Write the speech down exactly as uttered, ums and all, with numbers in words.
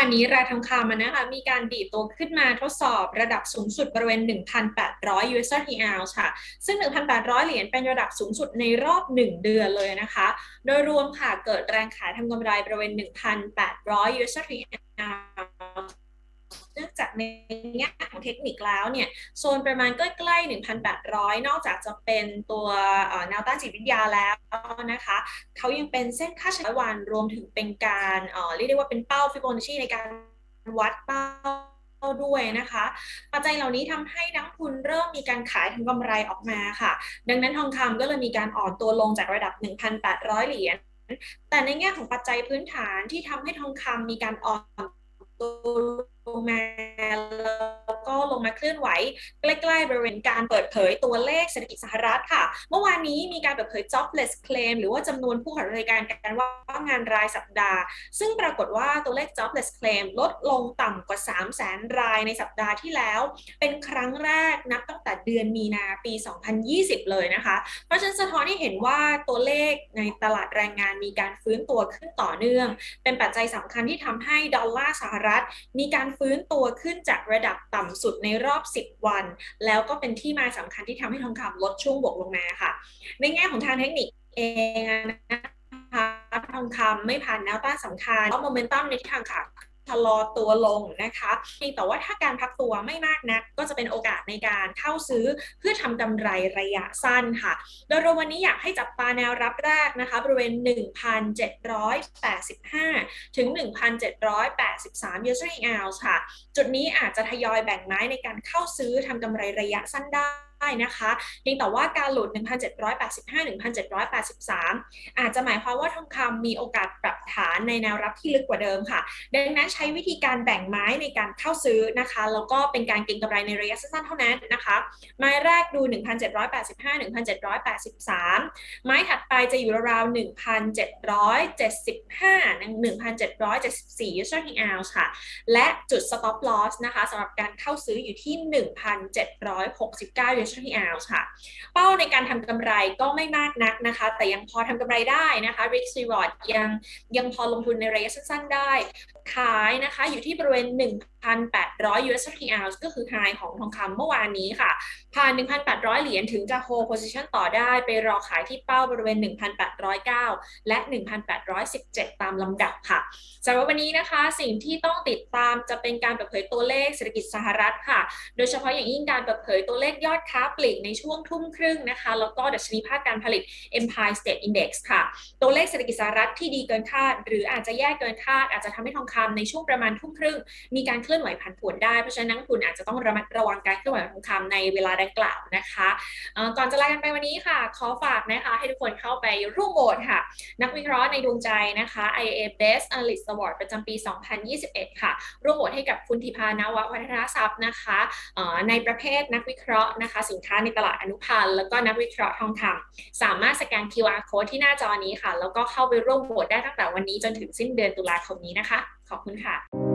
นี้ราคาทองคำนะคะมีการดีดตัวขึ้นมาทดสอบระดับสูงสุดบริเวณ หนึ่งพันแปดร้อย ยู เอส ดี อล ค่ะซึ่ง หนึ่งพันแปดร้อย เหรียญเป็นระดับสูงสุดในรอบหนึ่งเดือนเลยนะคะโดยรวมค่ะเกิดแรงขายทำกำไรบริเวณ หนึ่งพันแปดร้อย ยู เอส ดี อล เนื่องจากในแง่ของเทคนิคแล้วเนี่ยโซนประมาณใกล้ๆ หนึ่งพันแปดร้อย นอกจากจะเป็นตัวแนวต้านจิตวิทยาแล้วนะคะเขายังเป็นเส้นค่าเฉลี่ยวันรวมถึงเป็นการเรียกได้ว่าเป็นเป้าฟิโบนัชชีในการวัดเป้าด้วยนะคะปัจจัยเหล่านี้ทำให้นักทุนเริ่มมีการขายทำกำไรออกมาค่ะดังนั้นทองคำก็เลยมีการอ่อนตัวลงจากระดับ หนึ่งพันแปดร้อย เหรียญแต่ในแง่ของปัจจัยพื้นฐานที่ทำให้ทองคำมีการอ่อนตัวลงมาแล้วก็ลงมาเคลื่อนไหวใกล้ๆบริเวณการเปิดเผยตัวเลขเศรษฐกิจสหรัฐค่ะเมื่อวานนี้มีการเปิดเผย jobless claim หรือว่าจำนวนผู้ขาดบริการการว่างงานรายสัปดาห์ซึ่งปรากฏว่าตัวเลข jobless claim ลดลงต่ำกว่า สามแสน รายในสัปดาห์ที่แล้วเป็นครั้งแรกนับตั้งแต่เดือนมีนาปี สองพันยี่สิบ เลยนะคะเพราะฉะนั้นสะท้อนให้เห็นว่าตัวเลขในตลาดแรงงานมีการฟื้นตัวขึ้นต่อเนื่องเป็นปัจจัยสำคัญที่ทำให้ดอลลาร์สหรัฐมีการฟื้นตัวขึ้นจากระดับต่ำสุดในรอบสิบวันแล้วก็เป็นที่มาสำคัญที่ทำให้ทองคำลดช่วงบวกลงมาค่ะในแง่ของทางเทคนิคเองนะคะทองคำไม่ผ่านแนวต้านสำคัญเพราะโมเมนตัมในทิศทางขาชะลอตัวลงนะคะแต่ว่าถ้าการพักตัวไม่มากนักก็จะเป็นโอกาสในการเข้าซื้อเพื่อทำกำไรระยะสั้นค่ะโดยรวมวันนี้อยากให้จับตาแนวรับแรกนะคะบริเวณ หนึ่งพันเจ็ดร้อยแปดสิบห้า ถึง หนึ่งพันเจ็ดร้อยแปดสิบสาม ยู เอส ดี อล ค่ะจุดนี้อาจจะทยอยแบ่งไม้ในการเข้าซื้อทำกำไรระยะสั้นได้นะคะเพียงแต่ว่าการหลุด หนึ่งพันเจ็ดร้อยแปดสิบห้า หนึ่งพันเจ็ดร้อยแปดสิบสาม อาจจะหมายความว่าทองคำมีโอกาสปรับฐานในแนวรับที่ลึกกว่าเดิมค่ะดังนั้นใช้วิธีการแบ่งไม้ในการเข้าซื้อนะคะแล้วก็เป็นการเก็งกำไรในระยะสั้นๆเท่านั้นนะคะไม้แรกดู หนึ่งพันเจ็ดร้อยแปดสิบห้า หนึ่งพันเจ็ดร้อยแปดสิบสาม ไม้ถัดไปจะอยู่ราวๆ หนึ่งพันเจ็ดร้อยเจ็ดสิบห้า หนึ่งพันเจ็ดร้อยเจ็ดสิบสี่ ยู เอส ดี อล ค่ะและจุด stop loss นะคะสำหรับการเข้าซื้ออยู่ที่ หนึ่งพันเจ็ดร้อยหกสิบเก้า ยู เอส ดี อล ค่ะเป้าในการทำกำไรก็ไม่มากนักนะคะแต่ยังพอทำกำไรได้นะคะ risk reward ยังยังพอลงทุนในระยะสั้นๆได้ขายนะคะอยู่ที่บริเวณ หนึ่งพันแปดร้อย ยู เอส ดี อล ก็คือ high ของทองคำเมื่อวานนี้ค่ะผ่าน หนึ่งพันแปดร้อย เหรียญถึงจะ hold position ต่อได้ไปรอขายที่เป้าบริเวณ หนึ่งพันแปดร้อยเก้า และ หนึ่งพันแปดร้อยสิบเจ็ด ตามลำดับค่ะสำหรับวันนี้นะคะสิ่งที่ต้องติดตามจะเป็นการเปิดเผยตัวเลขเศรษฐกิจสหรัฐค่ะโดยเฉพาะอย่างยิ่งการเปิดเผยตัวเลขยอดค้าปลีกในช่วงทุ่มครึ่งนะคะแล้วก็ดัชนีภาคการผลิต Empire State Index ค่ะตัวเลขเศรษฐกิจสหรัฐที่ดีเกินคาดหรืออาจจะแย่เกินคาดอาจจะทำให้ทองคำในช่วงประมาณทุ่มครึ่งมีการเคลื่อนไหวผันผวนได้เพราะฉะนั้นนักลงทุนอาจจะต้องระมัดระวังการเคลื่อนไหวของทองคำในเวลาดังกล่าวนะคะก่อนจะลากันไปวันนี้ค่ะขอฝากนะคะให้ทุกคนเข้าไปร่วมโหวตค่ะนักวิเคราะห์ในดวงใจนะคะ ไอ เอ Best Analyst Award ประจำปี สองพันยี่สิบเอ็ด ค่ะร่วมโหวตให้กับคุณธิพานววัฒนทรัพย์นะคะในประเภทนักวิเคราะห์นะคะสินค้าในตลาดอนุพันธ์แล้วก็นักวิเคราะห์ทองคำสามารถสแกน คิว อาร์ Code ที่หน้าจอนี้ค่ะแล้วก็เข้าไปร่วมโหวตได้ตั้งแต่วันนี้จนถึงสิ้นเดือนตุลาคมนี้นะคะขอบคุณค่ะ